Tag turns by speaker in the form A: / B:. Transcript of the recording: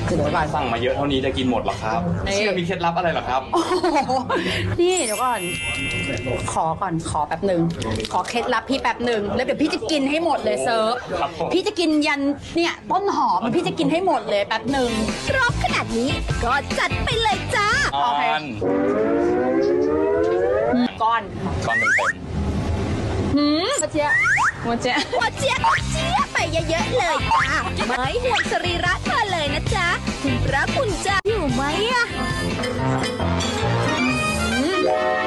A: เดี๋ยวก่อน
B: สั่งมาเยอะเท่านี้จะกินหมดหรอครับเชื่อมีเคล็ดลับอะไรเหรอครับ
A: โอ้โหนี่เดี๋ยวก่อนขอแป๊บหนึ่งขอเคล็ดลับพี่แป๊บหนึ่งแล้วเดี๋ยวพี่จะกินให้หมดเลยเซิร์ฟ
B: ครับผม
A: พี่จะกินยันเนี่ยต้นหอมพี่จะกินให้หมดเลยแป๊บหนึ่ง
C: ครบขนาดนี้ก็จัดไปเลยจ้า
B: ก้อน
A: ก้อน
B: ก้อนเต็ม
A: เจี๊ยหัวเจี๊ย
C: หัวเจี๊ยบไปเยอะๆเลยจ้าไม่ห่วงสรีระเธอเลยนะจ๊ะคุณพระคุณเจ้าอยู่ไหมอะ